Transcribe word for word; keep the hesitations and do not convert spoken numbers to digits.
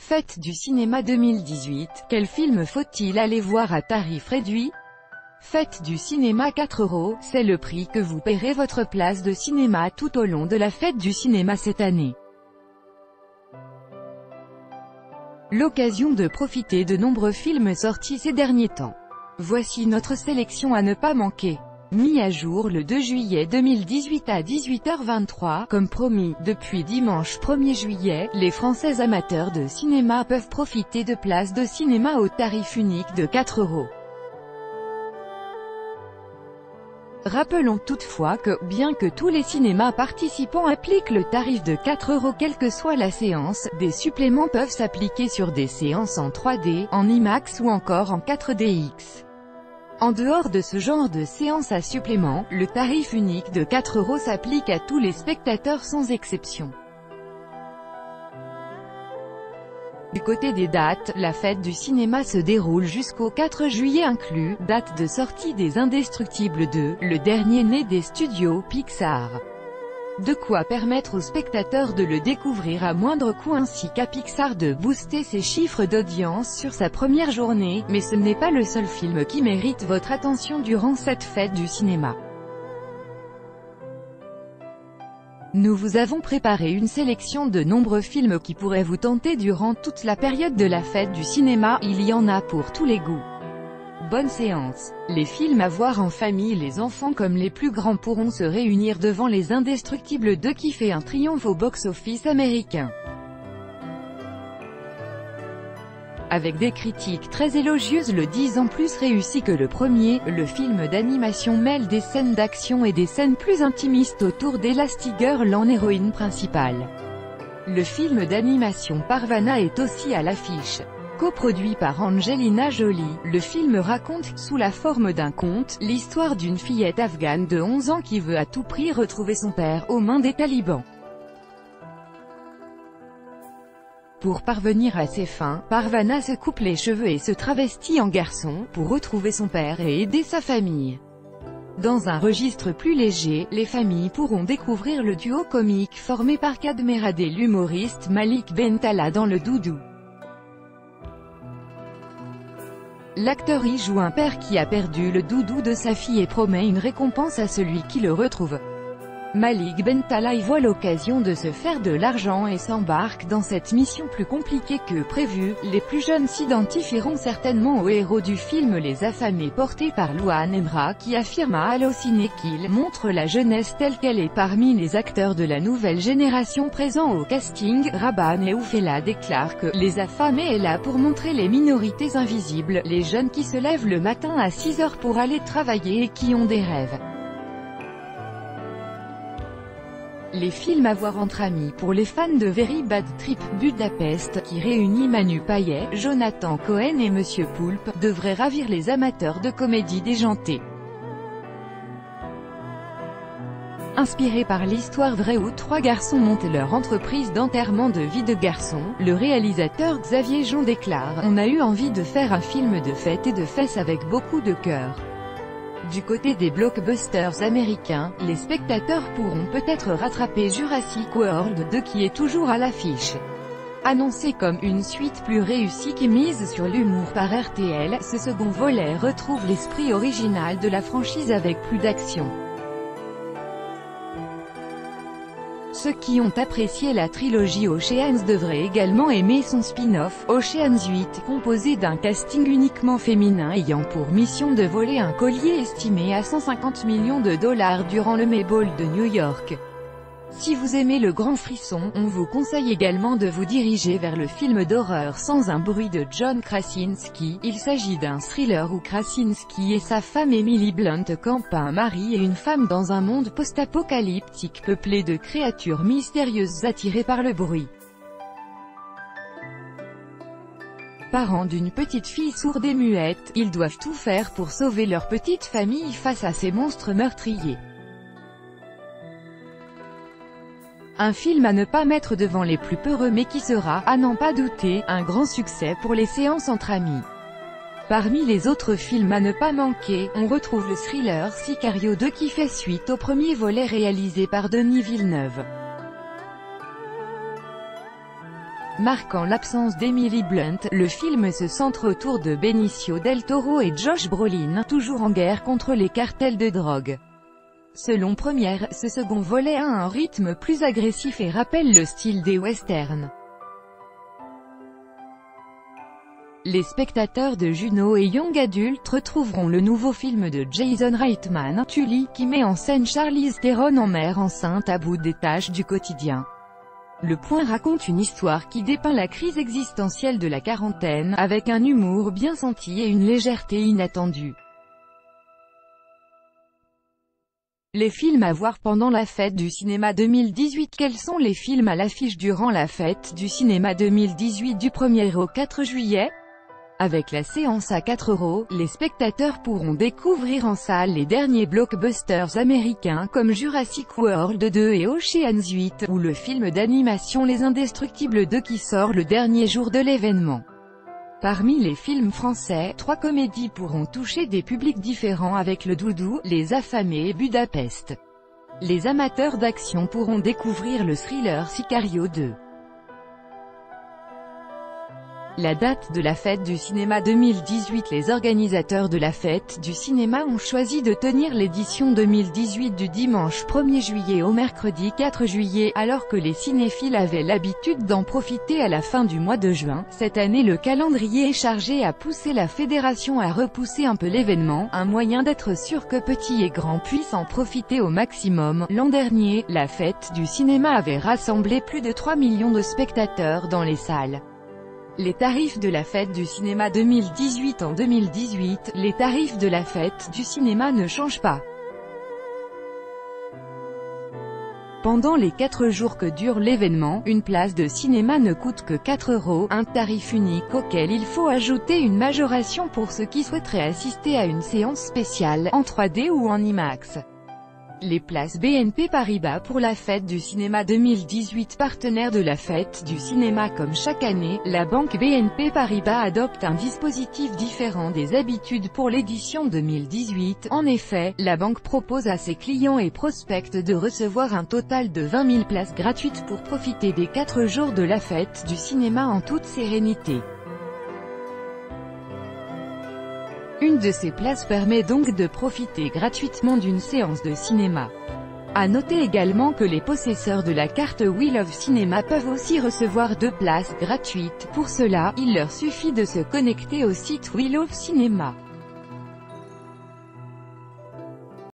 Fête du cinéma deux mille dix-huit, quel film faut-il aller voir à tarif réduit? Fête du cinéma quatre euros, c'est le prix que vous paierez votre place de cinéma tout au long de la fête du cinéma cette année. L'occasion de profiter de nombreux films sortis ces derniers temps. Voici notre sélection à ne pas manquer. Mis à jour le deux juillet deux mille dix-huit à dix-huit heures vingt-trois, comme promis, depuis dimanche premier juillet, les Français amateurs de cinéma peuvent profiter de places de cinéma au tarif unique de quatre euros. Rappelons toutefois que, bien que tous les cinémas participants appliquent le tarif de quatre euros quelle que soit la séance, des suppléments peuvent s'appliquer sur des séances en trois D, en IMAX ou encore en quatre D X. En dehors de ce genre de séance à supplément, le tarif unique de quatre euros s'applique à tous les spectateurs sans exception. Du côté des dates, la fête du cinéma se déroule jusqu'au quatre juillet inclus, date de sortie des Indestructibles deux, le dernier né des studios Pixar. De quoi permettre aux spectateurs de le découvrir à moindre coût ainsi qu'à Pixar de booster ses chiffres d'audience sur sa première journée, mais ce n'est pas le seul film qui mérite votre attention durant cette fête du cinéma. Nous vous avons préparé une sélection de nombreux films qui pourraient vous tenter durant toute la période de la fête du cinéma, il y en a pour tous les goûts. Bonne séance. Les films à voir en famille, les enfants comme les plus grands pourront se réunir devant les Indestructibles deux qui fait un triomphe au box-office américain. Avec des critiques très élogieuses le dix ans plus réussi que le premier, le film d'animation mêle des scènes d'action et des scènes plus intimistes autour d'Elastigirl en héroïne principale. Le film d'animation Parvana est aussi à l'affiche. Coproduit par Angelina Jolie, le film raconte, sous la forme d'un conte, l'histoire d'une fillette afghane de onze ans qui veut à tout prix retrouver son père aux mains des talibans. Pour parvenir à ses fins, Parvana se coupe les cheveux et se travestit en garçon, pour retrouver son père et aider sa famille. Dans un registre plus léger, les familles pourront découvrir le duo comique formé par Kadmerad et l'humoriste Malik Bentala dans Le Doudou. L'acteur y joue un père qui a perdu le doudou de sa fille et promet une récompense à celui qui le retrouve. Malik Bentala y voit l'occasion de se faire de l'argent et s'embarque dans cette mission plus compliquée que prévu. Les plus jeunes s'identifieront certainement au héros du film Les Affamés porté par Louane Emra qui affirme à Allociné qu'il montre la jeunesse telle qu'elle est parmi les acteurs de la nouvelle génération présents au casting. Raban et Oufella déclarent que Les Affamés est là pour montrer les minorités invisibles, les jeunes qui se lèvent le matin à six heures pour aller travailler et qui ont des rêves. Les films à voir entre amis pour les fans de Very Bad Trip Budapest, qui réunit Manu Payet, Jonathan Cohen et Monsieur Poulpe, devraient ravir les amateurs de comédie déjantée. Inspiré par l'histoire vraie où trois garçons montent leur entreprise d'enterrement de vie de garçons, le réalisateur Xavier Jean déclare « On a eu envie de faire un film de fête et de fesses avec beaucoup de cœur ». Du côté des blockbusters américains, les spectateurs pourront peut-être rattraper Jurassic World deux qui est toujours à l'affiche. Annoncé comme une suite plus réussie qui mise sur l'humour par R T L, ce second volet retrouve l'esprit original de la franchise avec plus d'action. Ceux qui ont apprécié la trilogie Oceans devraient également aimer son spin-off, Oceans huit, composé d'un casting uniquement féminin ayant pour mission de voler un collier estimé à cent cinquante millions de dollars durant le Mayball de New York. Si vous aimez le grand frisson, on vous conseille également de vous diriger vers le film d'horreur Sans un bruit de John Krasinski. Il s'agit d'un thriller où Krasinski et sa femme Emily Blunt campent un mari et une femme dans un monde post-apocalyptique peuplé de créatures mystérieuses attirées par le bruit. Parents d'une petite fille sourde et muette, ils doivent tout faire pour sauver leur petite famille face à ces monstres meurtriers. Un film à ne pas mettre devant les plus peureux mais qui sera, à n'en pas douter, un grand succès pour les séances entre amis. Parmi les autres films à ne pas manquer, on retrouve le thriller Sicario deux qui fait suite au premier volet réalisé par Denis Villeneuve. Marquant l'absence d'Emily Blunt, le film se centre autour de Benicio del Toro et Josh Brolin, toujours en guerre contre les cartels de drogue. Selon Première, ce second volet a un rythme plus agressif et rappelle le style des westerns. Les spectateurs de Juno et Young Adult retrouveront le nouveau film de Jason Reitman, Tully, qui met en scène Charlize Theron en mère enceinte à bout des tâches du quotidien. Le Point raconte une histoire qui dépeint la crise existentielle de la quarantaine, avec un humour bien senti et une légèreté inattendue. Les films à voir pendant la fête du cinéma deux mille dix-huit. Quels sont les films à l'affiche durant la fête du cinéma deux mille dix-huit du premier au quatre juillet? Avec la séance à quatre euros, les spectateurs pourront découvrir en salle les derniers blockbusters américains comme Jurassic World deux et Ocean's huit, ou le film d'animation Les Indestructibles deux qui sort le dernier jour de l'événement. Parmi les films français, trois comédies pourront toucher des publics différents avec Le Doudou, Les Affamés et Budapest. Les amateurs d'action pourront découvrir le thriller Sicario deux. La date de la fête du cinéma deux mille dix-huit. Les organisateurs de la fête du cinéma ont choisi de tenir l'édition deux mille dix-huit du dimanche premier juillet au mercredi quatre juillet, alors que les cinéphiles avaient l'habitude d'en profiter à la fin du mois de juin. Cette année, le calendrier est chargé à pousser la fédération à repousser un peu l'événement, un moyen d'être sûr que petits et grands puissent en profiter au maximum. L'an dernier, la fête du cinéma avait rassemblé plus de trois millions de spectateurs dans les salles. Les tarifs de la fête du cinéma deux mille dix-huit. En deux mille dix-huit, les tarifs de la fête du cinéma ne changent pas. Pendant les quatre jours que dure l'événement, une place de cinéma ne coûte que quatre euros, un tarif unique auquel il faut ajouter une majoration pour ceux qui souhaiteraient assister à une séance spéciale, en trois D ou en IMAX. Les places B N P Paribas pour la fête du cinéma deux mille dix-huit. Partenaire de la fête du cinéma. Comme chaque année, la banque B N P Paribas adopte un dispositif différent des habitudes pour l'édition deux mille dix-huit. En effet, la banque propose à ses clients et prospects de recevoir un total de vingt mille places gratuites pour profiter des quatre jours de la fête du cinéma en toute sérénité. Une de ces places permet donc de profiter gratuitement d'une séance de cinéma. À noter également que les possesseurs de la carte We Love Cinéma peuvent aussi recevoir deux places gratuites. Pour cela, il leur suffit de se connecter au site We Love Cinéma.